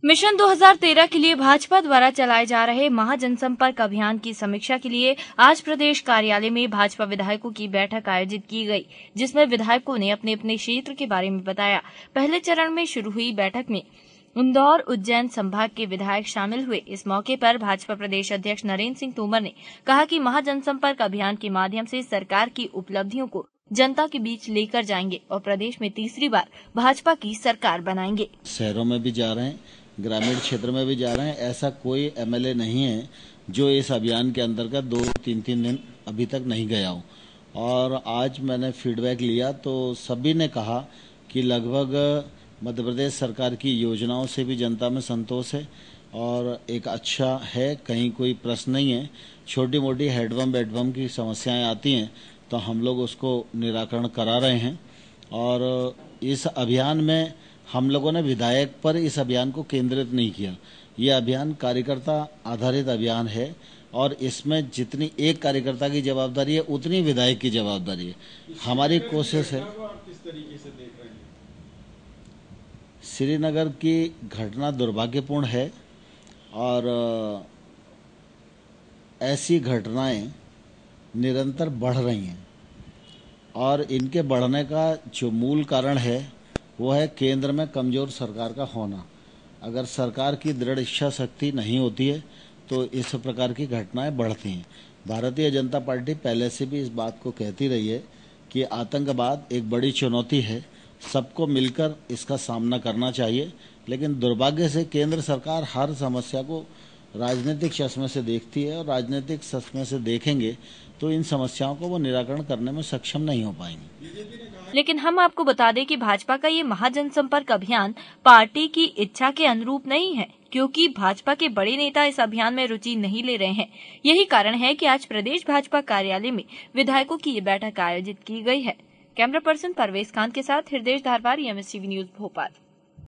Mission 2013 के लिए भाजपा द्वारा चलाए जा रहे महाजनसंपर्क अभियान की समीक्षा के लिए आज प्रदेश कार्यालय में भाजपा विधायकों की बैठक आयोजित की गई, जिसमें विधायकों ने अपने अपने क्षेत्र के बारे में बताया। पहले चरण में शुरू हुई बैठक में इंदौर उज्जैन संभाग के विधायक शामिल हुए। इस मौके पर भाजपा प्रदेश अध्यक्ष नरेंद्र सिंह तोमर ने कहा कि महाजनसंपर्क अभियान के माध्यम से सरकार की उपलब्धियों को जनता के बीच लेकर जाएंगे और प्रदेश में तीसरी बार भाजपा की सरकार बनाएंगे। शहरों में भी जा रहे हैं, ग्रामीण क्षेत्र में भी जा रहे हैं। ऐसा कोई एमएलए नहीं है जो इस अभियान के अंतर्गत 2-3 दिन अभी तक नहीं गया हो। और आज मैंने फीडबैक लिया तो सभी ने कहा कि लगभग मध्य प्रदेश सरकार की योजनाओं से भी जनता में संतोष है और एक अच्छा है, कहीं कोई प्रश्न नहीं है। छोटी मोटी हेडबम बेडबम की समस्याएं आती हैं तो हम लोग उसको निराकरण करा रहे हैं। और इस अभियान में हम लोगों ने विधायक पर इस अभियान को केंद्रित नहीं किया। ये अभियान कार्यकर्ता आधारित अभियान है और इसमें जितनी एक कार्यकर्ता की जवाबदारी है उतनी विधायक की जवाबदारी है। हमारी कोशिश है। किस तरीके से देख रहे हैं? श्रीनगर की घटना दुर्भाग्यपूर्ण है और ऐसी घटनाएं निरंतर बढ़ रही हैं और इनके बढ़ने का जो मूल कारण है वो है केंद्र में कमजोर सरकार का होना। अगर सरकार की दृढ़ इच्छा शक्ति नहीं होती है तो इस प्रकार की घटनाएं बढ़ती हैं। भारतीय जनता पार्टी पहले से भी इस बात को कहती रही है कि आतंकवाद एक बड़ी चुनौती है, सबको मिलकर इसका सामना करना चाहिए। लेकिन दुर्भाग्य से केंद्र सरकार हर समस्या को राजनीतिक चश्मे से देखती है और राजनीतिक चश्मे से देखेंगे तो इन समस्याओं को वो निराकरण करने में सक्षम नहीं हो पाएंगे। लेकिन हम आपको बता दें कि भाजपा का ये महाजनसंपर्क अभियान पार्टी की इच्छा के अनुरूप नहीं है, क्योंकि भाजपा के बड़े नेता इस अभियान में रुचि नहीं ले रहे हैं। यही कारण है कि आज प्रदेश भाजपा कार्यालय में विधायकों की ये बैठक आयोजित की गई है। कैमरा पर्सन परवेज खान के साथ हृदय धारवार, MSTV न्यूज भोपाल।